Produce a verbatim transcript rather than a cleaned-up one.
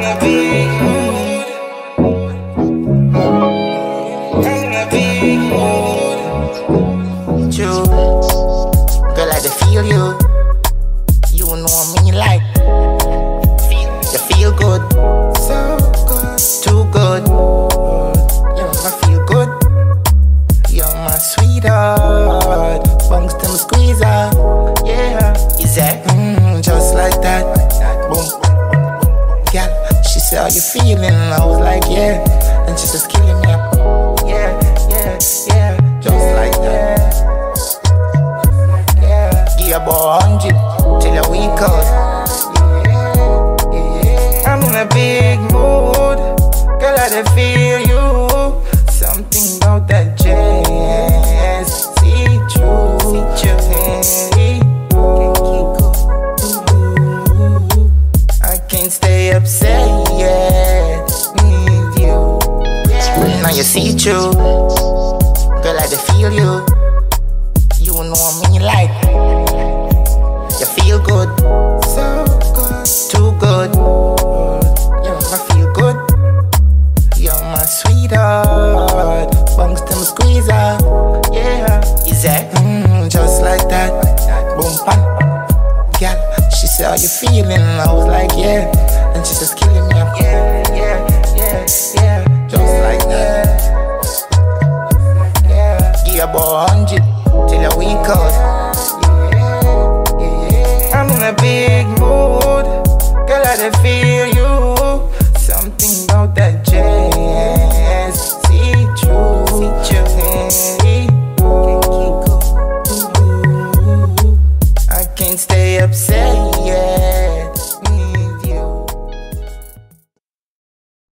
a big mood. I'm in a big mood. You, girl, I dey feel you. You know me like. You feel good, so good, too good. You I feel good. You're my sweetheart. Bunks them squeezer. Yeah, is that mm, just like that? Boom. Girl, she said, how you feeling? I was like, yeah. And she says, killing me up. Yeah, yeah, yeah, just like that. Yeah, give about a hundred till a week out. I'm in a big mood. Girl, I dey feel you. Something about that jazz. See through, see through. I can't stay upset with you. Now you see through. Girl, I dey feel you. You know me like. You feel good, so good, too good. Yeah, I feel good. You're my sweetheart. Bunks them squeezer. Yeah, is that mm, just like that? Boom, pan. Girl, she said, how you feeling? I was like, yeah. And she says, killing me up. Yeah, yeah, yeah, yeah.